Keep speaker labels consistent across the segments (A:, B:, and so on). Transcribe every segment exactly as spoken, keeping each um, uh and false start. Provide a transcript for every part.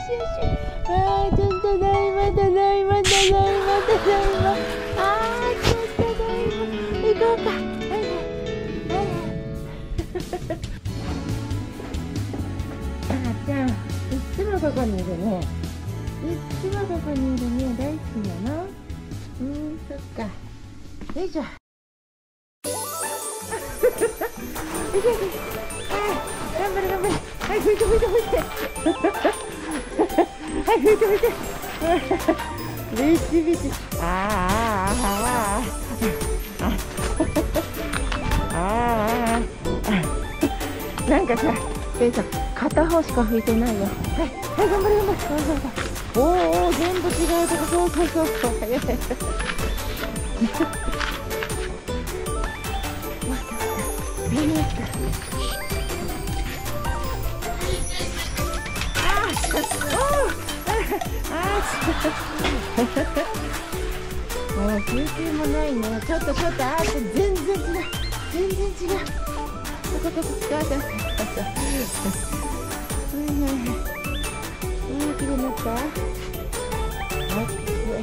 A: よし。あー、ちょっとただいま、ただいま、ただいま、ただいま。あー、ちょっとただいま。行こうか。はいはい。はいはい。あーちゃん、いつもここにいるね。いつもここにいるね。大好きなの？うーん、そっか。よいしょ。いけいけ。あー、頑張れ頑張れ。はい、拭いて拭いて拭いて。はい、拭いて拭いて。ビチビチ。あーあーあーあーあーあー。なんかさ、ケイさん、片方しか拭いてないよ。はい、はい、頑張れ頑張れ。そうそうそう。おーおー、全部違うとこ。そうそうそうそう。早い。ビニール。もう休憩もないね。ちょっとちょっと、あーって全然違う。全然違う。ここここ、ガーダー。はいはいはい。うん、きれいになった。オッケー。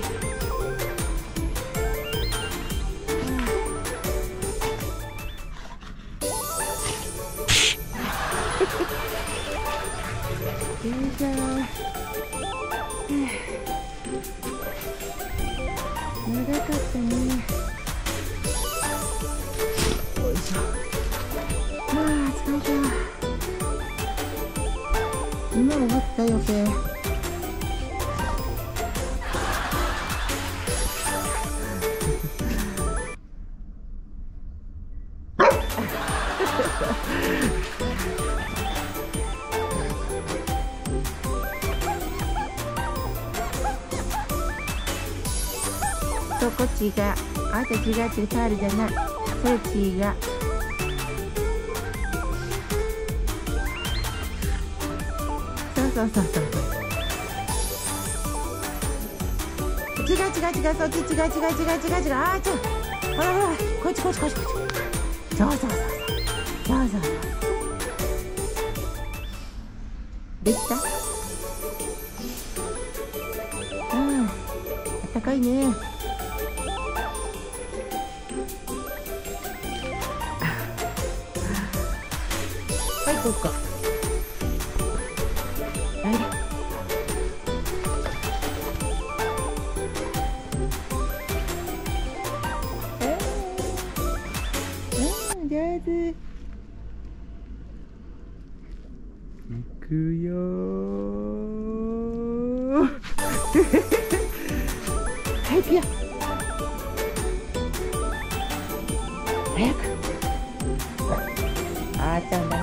A: よいしょ。長かったね。よいしょ。ああ、疲れた。今終わったよ、け。そこ違う。あんた違う違う、タオルじゃない。それ違う。そうそうそうそう。違う違う違う、そっち違う違う違う違う違う違う。あーちゃん。ほらほら、こっちこっちこっちこっち。そうそうそうそう。そうそうそう。できた？うん。あったかいね。はい、こうか。はい。うん、上手。いくよー。はい、行くよ。早く。あーちゃんだね。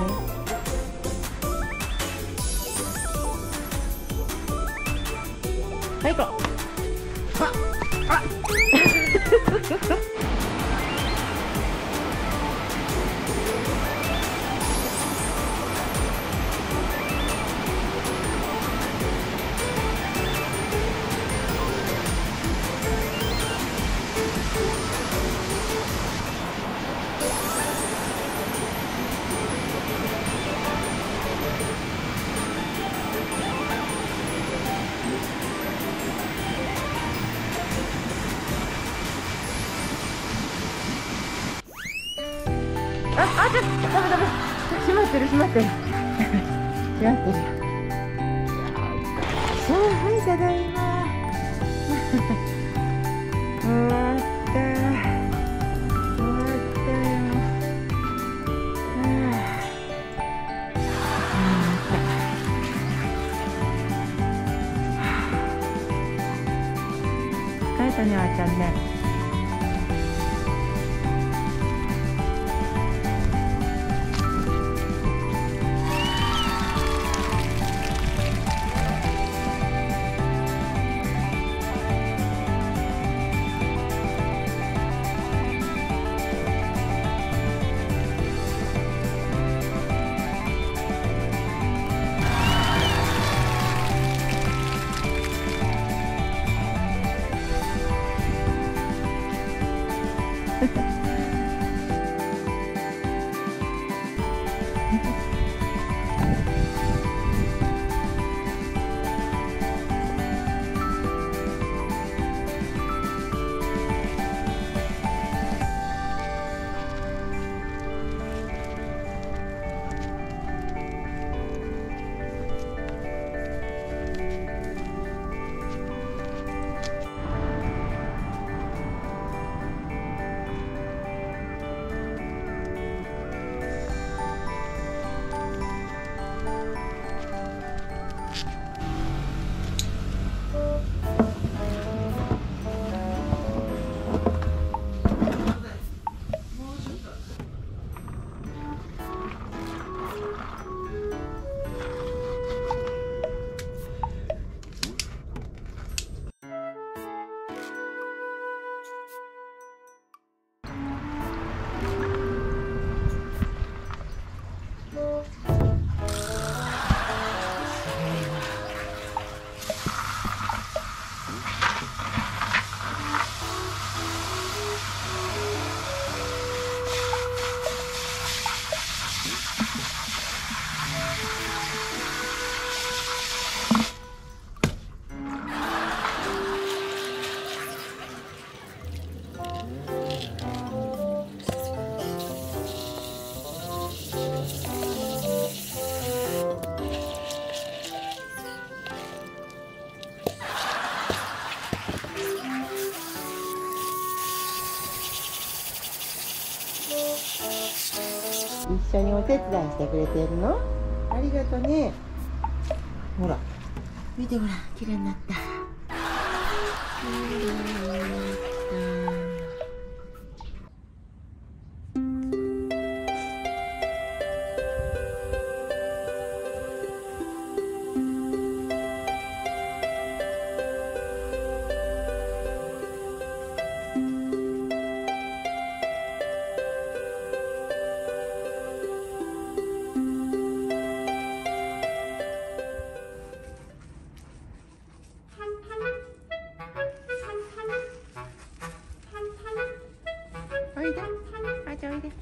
A: はい、行こう。あ、あ。あ、あ、ちょっと、ダメダメ。閉まってる、閉まってる。閉まってる。そう、はい、ただいま。終わった。終わったよ。はあ。疲れたね、あーちゃんね。 一緒にお手伝いしてくれてるの？ありがとね。ほら、見てごらん、綺麗になった。綺麗になった。おいで、あーちゃんおいで。